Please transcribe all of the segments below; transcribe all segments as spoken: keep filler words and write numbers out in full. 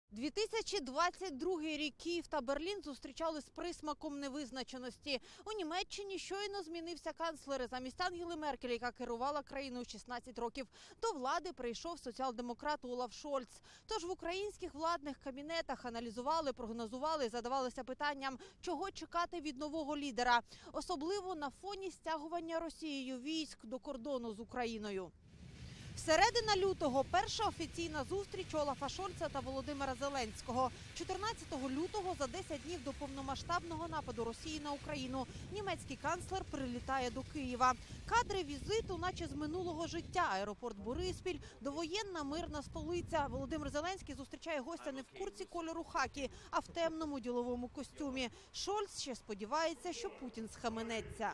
дві тисячі двадцять другий рік Київ та Берлін зустрічали з присмаком невизначеності. У Німеччині щойно змінився канцлер. Замість Ангели Меркель, яка керувала країною шістнадцять років, до влади прийшов соціал-демократ Олаф Шольц. Тож в українських владних кабінетах аналізували, прогнозували, задавалися питанням, чого чекати від нового лідера. Особливо на фоні стягування Росією військ до кордону з Україною. Середина лютого – перша офіційна зустріч Олафа Шольца та Володимира Зеленського. чотирнадцятого лютого, за десять днів до повномасштабного нападу Росії на Україну, німецький канцлер прилітає до Києва. Кадри візиту наче з минулого життя. Аеропорт Бориспіль, довоєнна мирна столиця. Володимир Зеленський зустрічає гостя не в куртці кольору хакі, а в темному діловому костюмі. Шольц ще сподівається, що Путін схаменеться.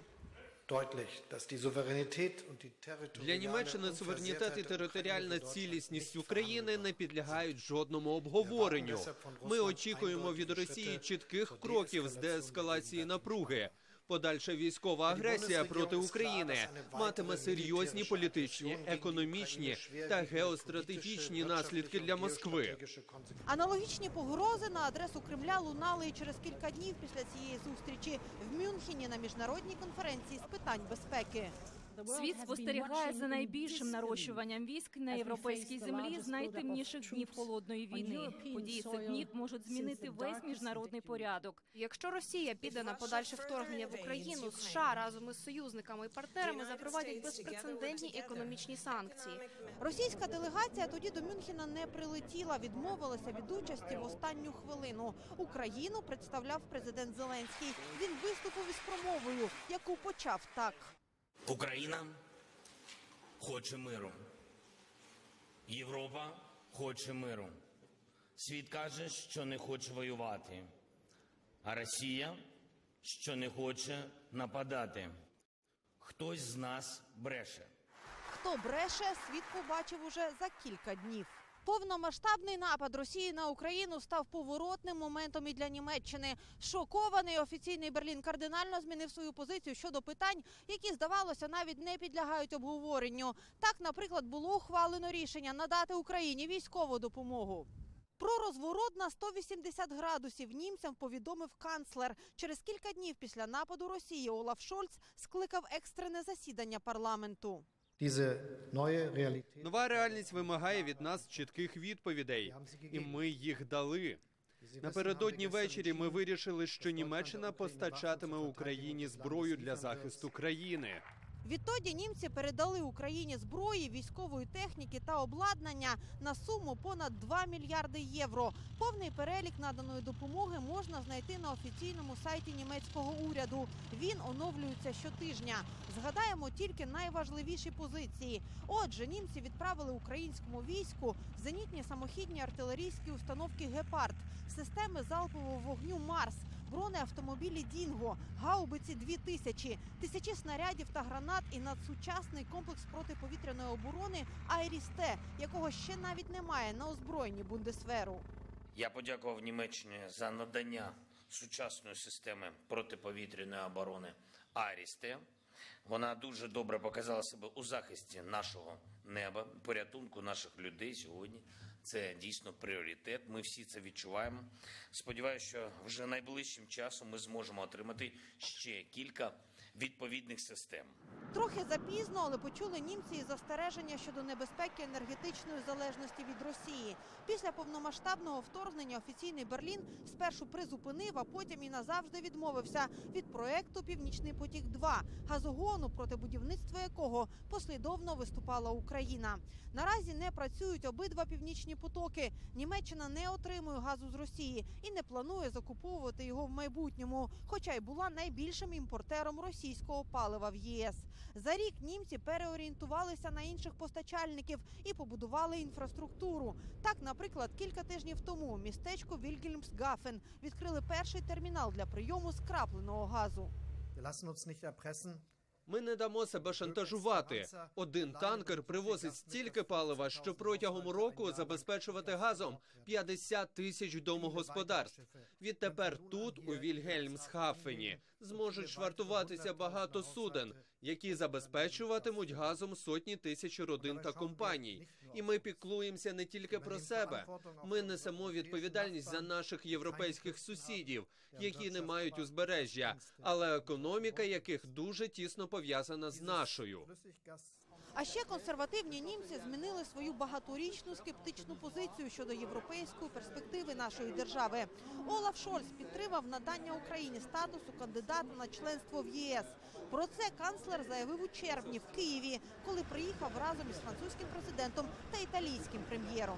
Для Німеччини суверенітет і територіальна цілісність України не підлягають жодному обговоренню. Ми очікуємо від Росії чітких кроків з деескалації напруги. Подальша військова агресія проти України матиме серйозні політичні, економічні та геостратегічні наслідки для Москви. Аналогічні погрози на адресу Кремля лунали і через кілька днів після цієї зустрічі в Мюнхені на міжнародній конференції з питань безпеки. Світ спостерігає за найбільшим нарощуванням військ на європейській землі з найтемніших днів холодної війни. Події цих днів можуть змінити весь міжнародний порядок. Якщо Росія піде на подальше вторгнення в Україну, США разом із союзниками і партнерами запровадять безпрецедентні економічні санкції. Російська делегація тоді до Мюнхена не прилетіла, відмовилася від участі в останню хвилину. Україну представляв президент Зеленський. Він виступив із промовою, яку почав так. Україна хоче миру. Європа хоче миру. Світ каже, що не хоче воювати. А Росія, що не хоче нападати. Хтось з нас бреше. Хто бреше, світ побачив уже за кілька днів. Повномасштабний напад Росії на Україну став поворотним моментом і для Німеччини. Шокований офіційний Берлін кардинально змінив свою позицію щодо питань, які, здавалося, навіть не підлягають обговоренню. Так, наприклад, було ухвалено рішення надати Україні військову допомогу. Про розворот на сто вісімдесят градусів німцям повідомив канцлер. Через кілька днів після нападу Росії Олаф Шольц скликав екстрене засідання парламенту. Нова реальність вимагає від нас чітких відповідей, і ми їх дали. Напередодні ввечері ми вирішили, що Німеччина постачатиме Україні зброю для захисту країни. Відтоді німці передали Україні зброї, військової техніки та обладнання на суму понад два мільярди євро. Повний перелік наданої допомоги можна знайти на офіційному сайті німецького уряду. Він оновлюється щотижня. Згадаємо тільки найважливіші позиції. Отже, німці відправили українському війську зенітні самохідні артилерійські установки «Гепард», системи залпового вогню «Марс», бронеавтомобілі «Дінго», гаубиці дві тисячі, тисячі снарядів та гранат і надсучасний комплекс протиповітряної оборони «Айріс-Т», якого ще навіть немає на озброєнні Бундесверу. Я подякував Німеччині за надання сучасної системи протиповітряної оборони «Айріс-Т». Вона дуже добре показала себе у захисті нашого неба, порятунку наших людей сьогодні. Це дійсно пріоритет, ми всі це відчуваємо. Сподіваюся, що вже найближчим часом ми зможемо отримати ще кілька відповідних систем. Трохи запізно, але почули німці і застереження щодо небезпеки енергетичної залежності від Росії. Після повномасштабного вторгнення офіційний Берлін спершу призупинив, а потім і назавжди відмовився від проекту «Північний потік-два», газогону, проти будівництва якого послідовно виступала Україна. Наразі не працюють обидва північні потоки. Німеччина не отримує газу з Росії і не планує закуповувати його в майбутньому, хоча й була найбільшим імпортером російського палива в ЄС. За рік німці переорієнтувалися на інших постачальників і побудували інфраструктуру. Так, наприклад, кілька тижнів тому у містечку Вільгельмсгафен відкрили перший термінал для прийому скрапленого газу. Ми не дамо себе шантажувати. Один танкер привозить стільки палива, що протягом року забезпечувати газом п'ятдесят тисяч домогосподарств. Відтепер тут, у Вільгельмсгафені, Зможуть швартуватися багато суден, які забезпечуватимуть газом сотні тисяч родин та компаній. І ми піклуємося не тільки про себе. Ми несемо відповідальність за наших європейських сусідів, які не мають узбережжя, але економіка яких дуже тісно пов'язана з нашою. А ще консервативні німці змінили свою багаторічну скептичну позицію щодо європейської перспективи нашої держави. Олаф Шольц підтримав надання Україні статусу кандидата на членство в ЄС. Про це канцлер заявив у червні в Києві, коли приїхав разом із французьким президентом та італійським прем'єром.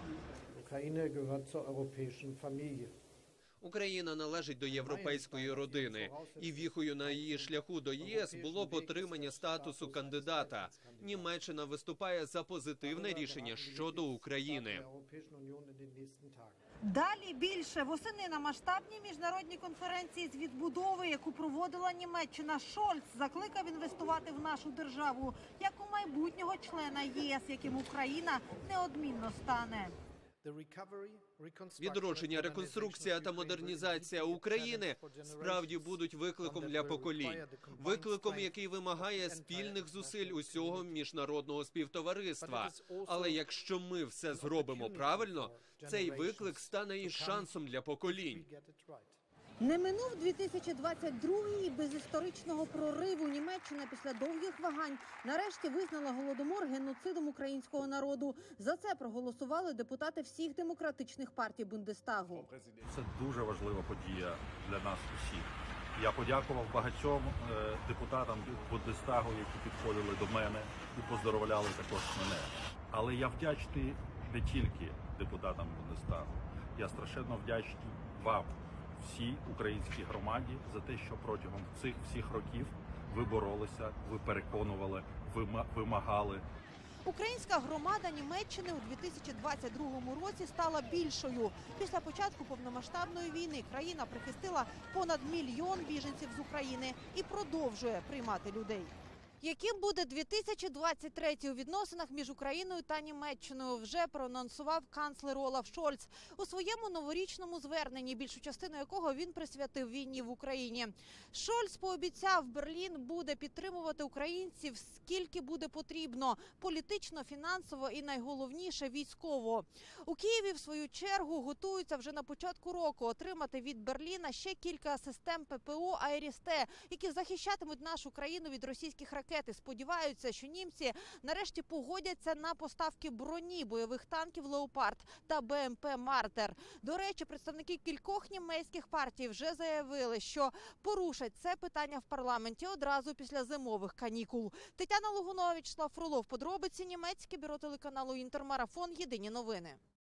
Україна належить до європейської родини, і віхою на її шляху до ЄС було б отримання статусу кандидата. Німеччина виступає за позитивне рішення щодо України. Далі більше. Восени на масштабній міжнародній конференції з відбудови, яку проводила Німеччина, Шольц закликав інвестувати в нашу державу, як у майбутнього члена ЄС, яким Україна неодмінно стане. Відродження, реконструкція та модернізація України справді будуть викликом для поколінь. Викликом, який вимагає спільних зусиль усього міжнародного співтовариства. Але якщо ми все зробимо правильно, цей виклик стане і шансом для поколінь. Не минув дві тисячі двадцять другий і без історичного прориву Німеччина після довгих вагань нарешті визнала Голодомор геноцидом українського народу. За це проголосували депутати всіх демократичних партій Бундестагу. Це дуже важлива подія для нас усіх. Я подякував багатьом е, депутатам Бундестагу, які підходили до мене і поздоровляли також мене. Але я вдячний не тільки депутатам Бундестагу. Я страшенно вдячний вам, всій українській громаді, за те, що протягом цих всіх років ви боролися, ви переконували, ви вимагали. Українська громада Німеччини у дві тисячі двадцять другому році стала більшою. Після початку повномасштабної війни країна прихистила понад мільйон біженців з України і продовжує приймати людей. Яким буде дві тисячі двадцять третій у відносинах між Україною та Німеччиною, вже проанонсував канцлер Олаф Шольц у своєму новорічному зверненні, більшу частину якого він присвятив війні в Україні. Шольц пообіцяв, Берлін буде підтримувати українців скільки буде потрібно – політично, фінансово і, найголовніше, військово. У Києві, в свою чергу, готуються вже на початку року отримати від Берліна ще кілька систем ППО «Айріс-Т», які захищатимуть нашу країну від російських ракет. І сподіваються, що німці нарешті погодяться на поставки броні, бойових танків «Леопард» та Б М П «Мартер». До речі, представники кількох німецьких партій вже заявили, що порушать це питання в парламенті одразу після зимових канікул. Тетяна Логунова, Вячеслав Фролов. Подробиці. Німецьке бюро телеканалу «Інтермарафон». Єдині новини.